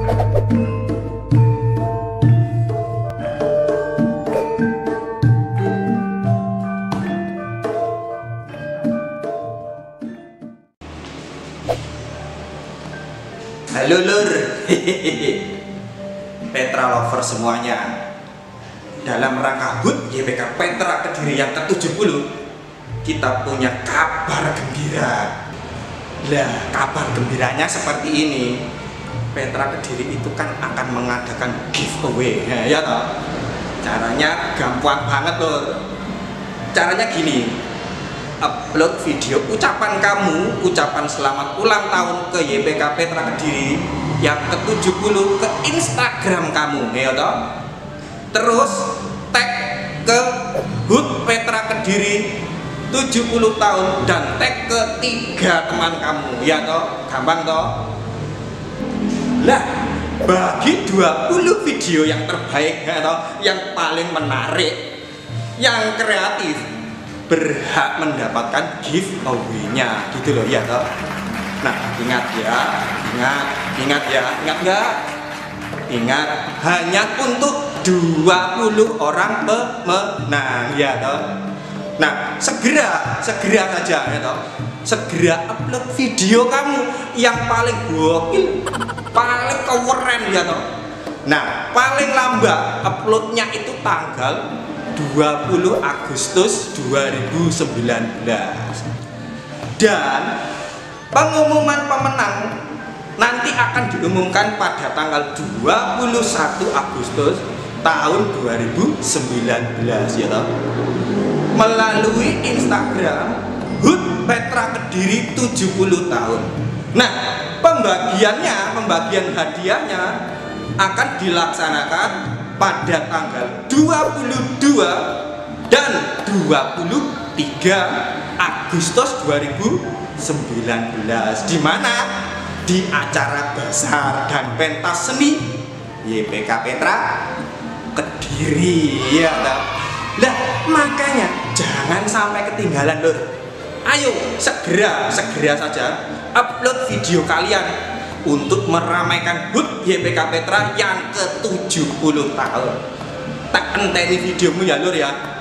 Halo lur, Petra lover semuanya. Dalam rangka HUT YPK Petra Kediri yang ke-70, kita punya kabar gembira. Lah, kabar gembiranya seperti ini. Petra Kediri itu kan akan mengadakan giveaway, ya toh? Caranya gampang banget lur. Caranya gini. Upload video ucapan kamu, ucapan selamat ulang tahun ke YPK Petra Kediri yang ke-70 ke Instagram kamu, ya toh? Terus tag ke HUT Petra Kediri 70 tahun dan tag ke 3 teman kamu, ya toh? Gampang toh? Lah, bagi 20 video yang terbaik, ya toh, yang paling menarik, yang kreatif, berhak mendapatkan giveaway-nya, gitu loh, ya toh. Nah, ingat ya, ingat nggak? Ingat, hanya untuk 20 orang pemenang, ya toh. Nah, segera saja, ya toh. Segera upload video kamu yang paling gokil, paling keren, ya toh. Nah, paling lambat uploadnya itu tanggal 20 Agustus 2019. Dan pengumuman pemenang nanti akan diumumkan pada tanggal 21 Agustus tahun 2019, ya toh. Melalui Instagram HUT Petra Kediri 70 tahun. Nah, pembagian hadiahnya akan dilaksanakan pada tanggal 22 dan 23 Agustus 2019, di mana di acara Basar dan Pentas Seni YPK Petra Kediri, ya toh. Lah, makanya jangan sampai ketinggalan lur. Ayo segera saja upload video kalian untuk meramaikan HUT YPK Petra yang ke-70 tahun. Tak enteni videomu ya lur ya.